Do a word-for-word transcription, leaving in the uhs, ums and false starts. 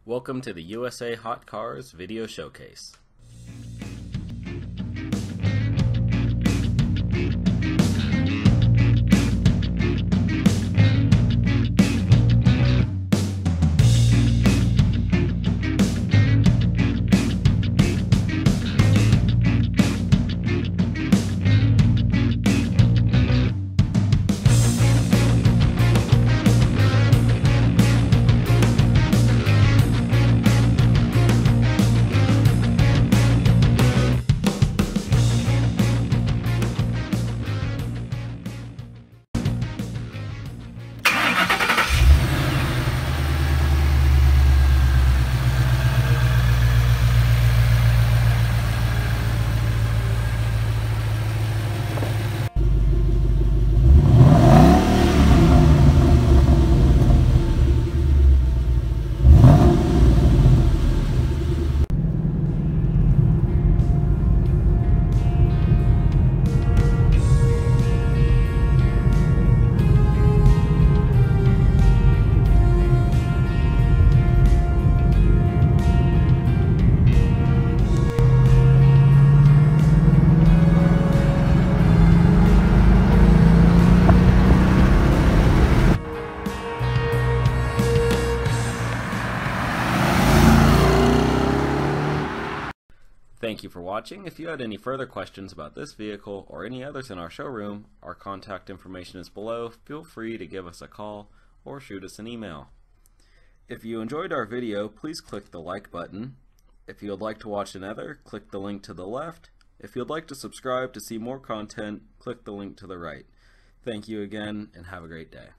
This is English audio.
Welcome to the U S A Hot Cars video showcase. Thank you for watching. If you had any further questions about this vehicle or any others in our showroom, our contact information is below. Feel free to give us a call or shoot us an email. If you enjoyed our video, please click the like button. If you would like to watch another, click the link to the left. If you'd like to subscribe to see more content, click the link to the right. Thank you again and have a great day.